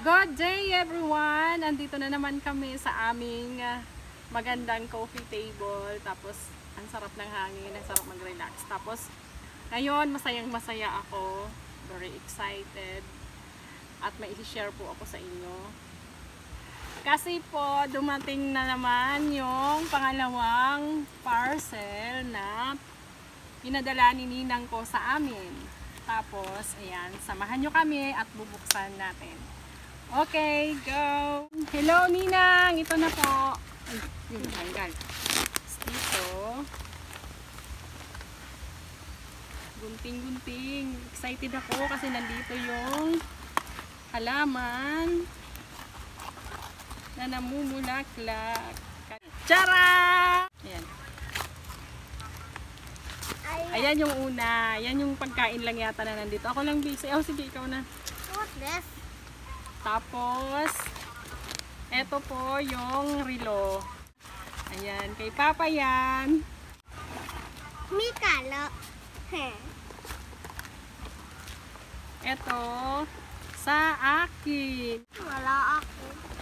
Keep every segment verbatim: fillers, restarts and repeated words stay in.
Good day everyone! Andito na naman kami sa aming uh, magandang coffee table. Tapos ang sarap ng hangin, ang sarap mag-relax. Tapos ngayon masayang masaya ako. Very excited. At may i-share po ako sa inyo. Kasi po dumating na naman yung pangalawang parcel na pinadala ni Ninang ko sa amin. Tapos ayan, samahan nyo kami at bubuksan natin. Okay, go! Hello, Ninang! Ito na po. Ay, yun, tanggal. Dito. Gunting-gunting. Excited ako kasi nandito yung halaman na namumulaklak. Tara! Ayan. Ayan yung una. Ayan yung pagkain lang yata na nandito. Ako lang busy. Oh, sige, ikaw na. What's this? Tapos, eto po yung relo. Ayan, kay Papa yan. Mikalo. Eto, sa akin. Wala ako.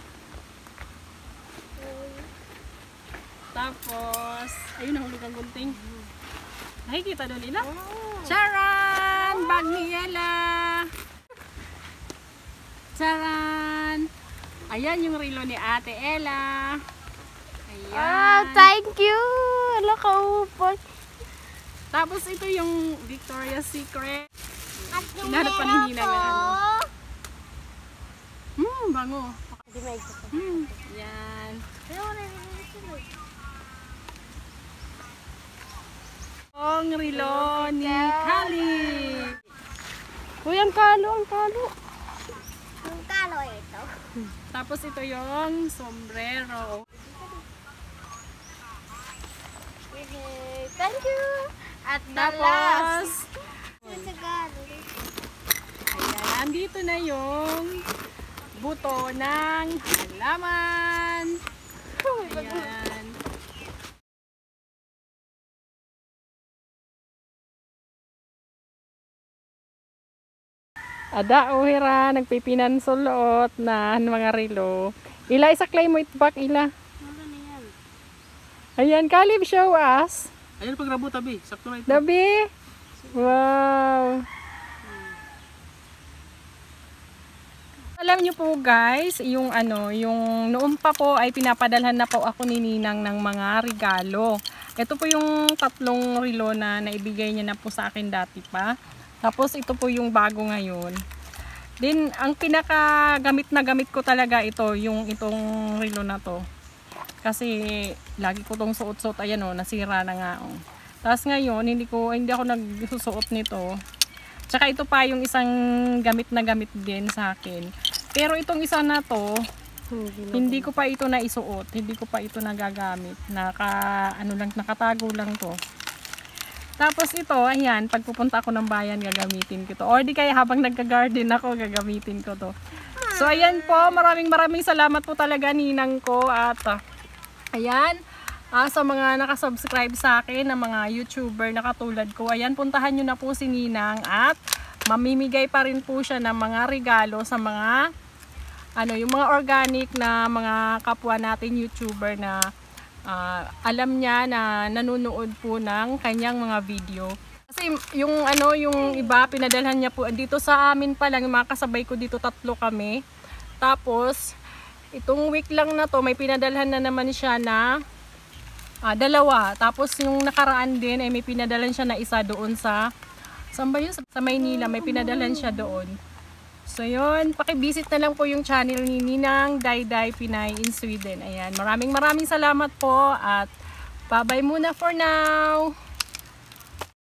Tapos, ayun, nahulog ang gunting. Nakikita doon nila? Charan! Bag ni Ella! Charan! Ayan yung relo ni Ate Ella. Ayan. Ah, thank you. Wala ka upot. Tapos ito yung Victoria's Secret. At yung Hinahanap pa ni meron Nina ko. ng ano. Hmm, bango. Di ba ito? Hmm, yan. Ang relo ni Kali. Uy, ang kalo, ang kalo. Ang kalo ito. Tapos ito yung sombrero. Thank you. At the Tapos, last. ayan, andito na yung buto ng halaman. Ayan. Ada uhira, nagpipinansulot na mga relo. Ila, isaklay mo itbak, ila. Ayan, Kalib, show us. Ayan pag rabo tabi, sakto na ito. Dabi. Wow. Alam niyo po guys, yung ano, yung noon pa po ay pinapadalhan na po ako ni Ninang ng mga regalo. Ito po yung tatlong relo na naibigay niya na po sa akin dati pa. Tapos ito po yung bago ngayon. Then ang pinaka gamit na gamit ko talaga ito, yung itong relo na to. Kasi lagi ko tong suot-suot, ayan o, nasira na nga o. Tapos ngayon, hindi ko hindi ako nagsusuot nito. Tsaka ito pa yung isang gamit na gamit din sa akin. Pero itong isa na to, hindi ko pa ito na isuot, hindi ko pa ito nagagamit. Naka ano lang, nakatago lang to. Tapos ito, ayan, pag pupunta ako ng bayan, gagamitin ko to. Or di kaya habang nagka-garden ako, gagamitin ko to. So ayan po, maraming maraming salamat po talaga Ninang ko at uh, ayan, uh, sa mga nakasubscribe sa akin na mga YouTuber na katulad ko, ayan, puntahan nyo na po si Ninang at mamimigay pa rin po siya ng mga regalo sa mga ano, yung mga organic na mga kapwa natin YouTuber na uh, alam niya na nanonood po ng kanyang mga video. Kasi yung ano, yung iba pinadalhan niya po dito sa amin pa lang, yung mga kasabay ko dito, tatlo kami. Tapos itong week lang na to may pinadalhan na naman siya na uh, dalawa. Tapos yung nakaraan din ay may pinadalhan siya na isa doon sa saan ba yun? Sa Maynila, may pinadalhan siya doon. So yun, pakivisit na lang po yung channel ni Ninang Dayday Pinay in Sweden. Ayan, maraming maraming salamat po at bye-bye muna for now.